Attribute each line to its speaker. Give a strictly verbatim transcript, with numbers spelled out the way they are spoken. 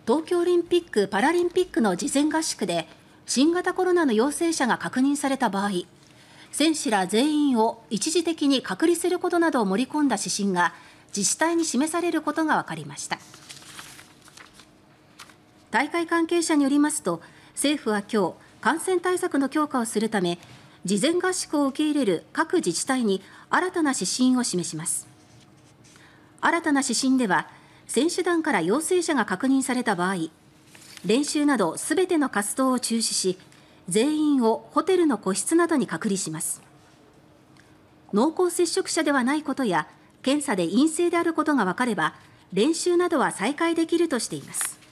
Speaker 1: 東京オリンピック・パラリンピックの事前合宿で新型コロナの陽性者が確認された場合、選手ら全員を一時的に隔離することなどを盛り込んだ指針が自治体に示されることが分かりました。大会関係者によりますと、政府は今日感染対策の強化をするため事前合宿を受け入れる各自治体に新たな指針を示します。新たな指針では、選手団から陽性者が確認された場合、練習など全ての活動を中止し、全員をホテルの個室などに隔離します。濃厚接触者ではないことや検査で陰性であることが分かれば、練習などは再開できるとしています。